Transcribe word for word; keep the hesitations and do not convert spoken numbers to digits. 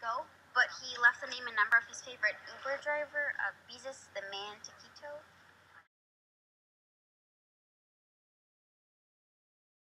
go, but he left the name and number of his favorite Uber driver, uh, Bezos the Man Taquito.